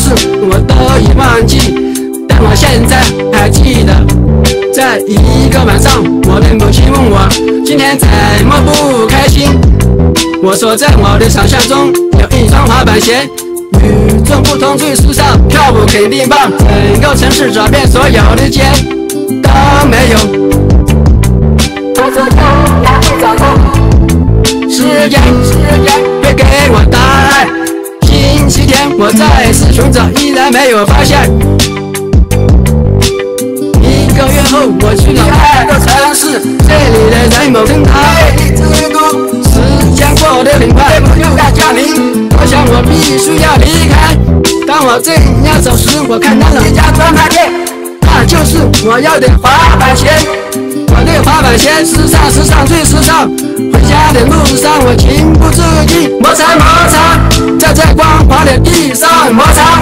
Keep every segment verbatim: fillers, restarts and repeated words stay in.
事我都已忘记，但我现在还记得，在一个晚上，我的母亲问我今天怎么不开心。我说在我的想象中有一双滑板鞋，与众不同最时尚，跳舞肯定棒，整个城市找遍所有的街都没有。我说将来会找到，时间时间会给我答案。星期天我再次寻找，依然没有发现。一个月后我去了二个城市，这里的人们跟他魅力之都，时间过得很快，又要降临，我想我必须要离开。当我正要走时，我看到了一家专卖店，那就是我要的滑板鞋。我的滑板鞋时尚时尚最时尚，回家的路上我情不自禁摩擦摩擦，在这光滑的地上摩擦。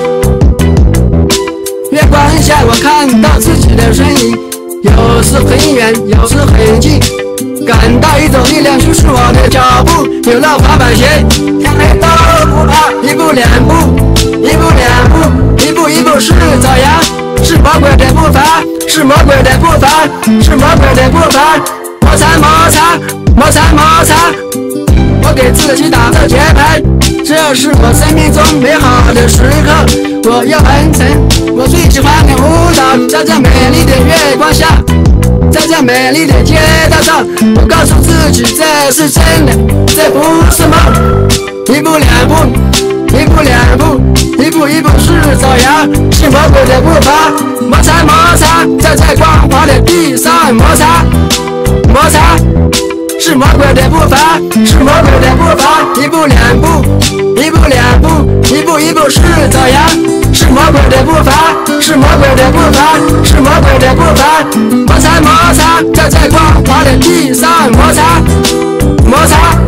月光下我看到自己的身影，有时很远，有时很近，感到一种力量驱使我的脚步。有了滑板鞋，天黑都不怕，一步两步，一步两步，一步一步是朝阳，是魔鬼的步伐，是魔鬼的步伐，是魔鬼的步伐。摩擦摩擦摩擦摩擦，我给自己打着节拍，这是我生命中美好的时刻。我要完成我最喜欢的舞蹈，在这美丽的月光下，在这美丽的街道上，我告诉自己这是真的，这不是梦。一步两步，一步两步，一步一步是朝阳，是魔鬼的步伐。摩擦摩擦，在这光滑的地上摩擦摩擦，是魔鬼的步伐，是魔鬼的步伐。一步两步，一步两步，一步一步是朝阳，是魔鬼的步伐，是魔鬼的步伐，是魔鬼的步伐。摩擦摩擦，在这光滑的地上摩擦摩擦。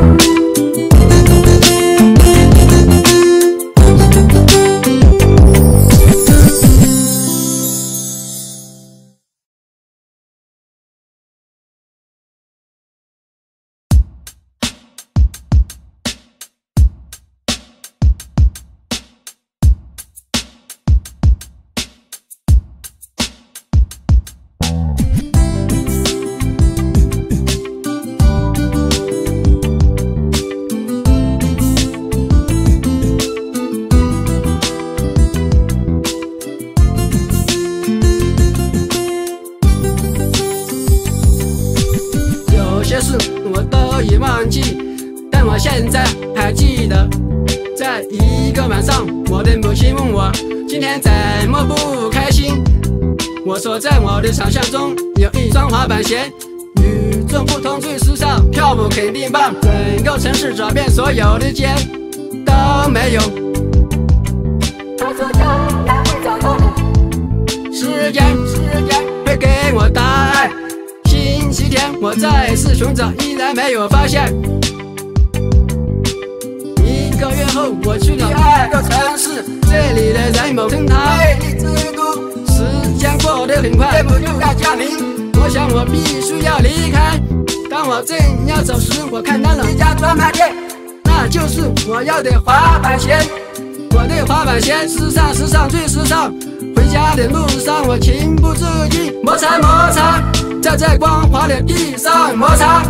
我都已忘记，但我现在还记得，在一个晚上，我的母亲问我今天怎么不开心。我说在我的想象中有一双滑板鞋，与众不同最时尚，跳舞肯定棒，整个城市找遍所有的街都没有。我说将来会找到，时间时间会给我答案。星期天我再次寻找，依然没有发现。一个月后我去了第二个城市，这里的人们跟他魅力之都，时间过得很快，又要降临，我想我必须要离开。当我正要走时，我看到了一家专卖店，那就是我要的滑板鞋。我的滑板鞋时尚时尚最时尚，回家的路上我情不自禁摩擦摩擦，在这光滑的地上摩擦。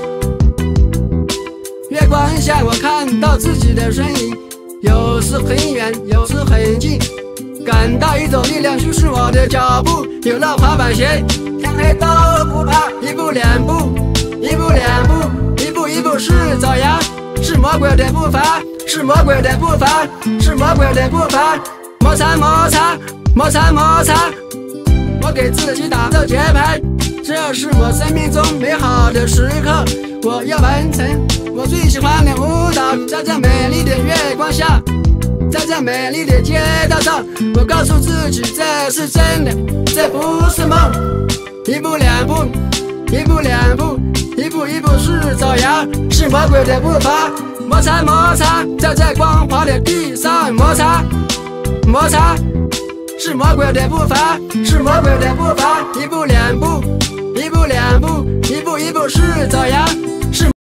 月光下我看到自己的身影，有时很远，有时很近，感到一种力量驱使我的脚步。有了滑板鞋，天黑都不怕，一步两步，一步两步，一步一步是朝阳，是魔鬼的步伐，是魔鬼的步伐，是魔鬼的步伐。摩擦摩擦摩擦摩擦，我给自己打着节拍，这是我生命中美好的时刻。我要完成我最喜欢的舞蹈，在这美丽的月光下，在这美丽的街道上，我告诉自己这是真的，这不是梦。一步两步，一步两步，一步一步是朝阳，是魔鬼的步伐。摩擦摩擦，在这光滑的地上摩擦摩擦，是魔鬼的步伐，是魔鬼的步伐。一步两步，一步两步，一步一步是朝阳。